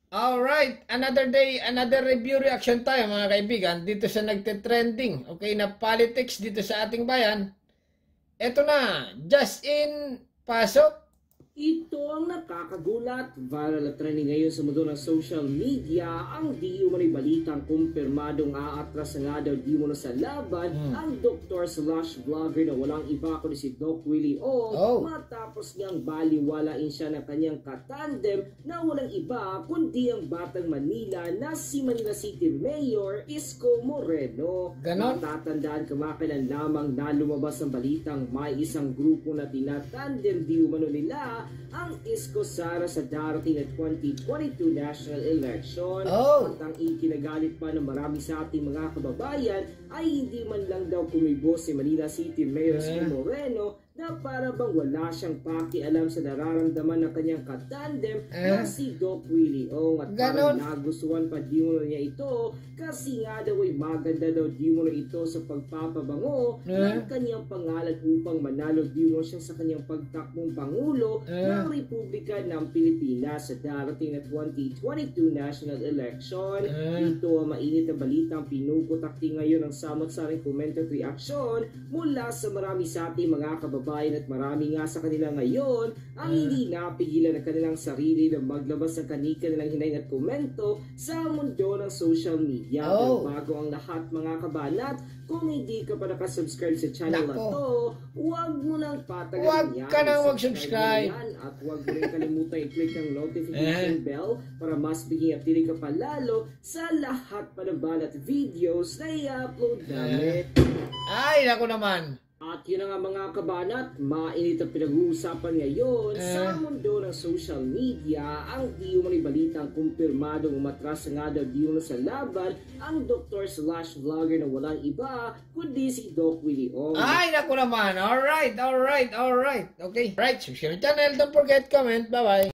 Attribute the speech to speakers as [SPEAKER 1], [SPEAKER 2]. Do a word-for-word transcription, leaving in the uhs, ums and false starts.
[SPEAKER 1] Alright, another day, another review reaction tayo mga kaibigan dito sa nagte-trending, okay, na politics dito sa ating bayan. Eto na, just in, pasok.
[SPEAKER 2] Ito ang nakakagulat. Viral at trending ngayon sa mundo ng social media ang di umano'y balitang kumpirmadong aatras nga daw di umano sa laban hmm. ang doktor slash vlogger na walang iba kundi si Doc Willie O oh. matapos niyang baliwalain siya ng kanyang katandem na walang iba kundi ang Batang Manila na si Manila City Mayor Isko Moreno.
[SPEAKER 1] Ganon?
[SPEAKER 2] Matatandaan kamakailan lamang na lumabas ang balitang may isang grupo na tinatandem di umano nila ang Isko Sara sa darating na twenty twenty-two national election.
[SPEAKER 1] Oh.
[SPEAKER 2] At ang ikinagalit pa ng marami sa ating mga kababayan ay hindi man lang daw kumibo si Manila City Mayor Isko yeah. Moreno na para bang wala siyang pakialam sa nararamdaman ng kanyang katandem eh. na si Doc Willie O. At parang nagustuhan pa di mo niya ito kasi nga daw ay maganda daw di mo ito sa pagpapabango eh. ng kanyang pangalan upang manalo di mo siya sa kanyang pagtakbong Pangulo eh. ng Republika ng Pilipinas sa darating na twenty twenty-two national election. Eh. Ito ang mainit na balitang pinuputakti ngayon ng samot-saring comment at reaksyon mula sa marami sa ating mga kababayan at marami nga sa kanila ngayon ang hindi napigilan ng kanilang sarili na maglabas ng kanika-nilang hinaing at komento sa mundo ng social media. Oh. Pero bago ang lahat mga kabanat, kung hindi ka pa nakasubscribe sa channel Nako. na to, huwag mo nang patagalin
[SPEAKER 1] Huwag
[SPEAKER 2] yan.
[SPEAKER 1] ka nang mag-subscribe.
[SPEAKER 2] At huwag mo rin kalimutan i-click ang notification bell para mas biging update ka pa lalo sa lahat pa ng balat videos na i-upload namin.
[SPEAKER 1] Ay, naku naman.
[SPEAKER 2] At yun nga mga kabanat, mainit ang pinag-uusapan ngayon eh. sa mundo ng social media ang di umano'y balitang kumpirmadong umatras nga daw di umano sa laban ang doktor slash vlogger na walang iba kundi si Doc Willie O.
[SPEAKER 1] Ay, naku naman. Alright, alright, alright. Okay. Right, subscribe channel. Don't forget comment. Bye-bye.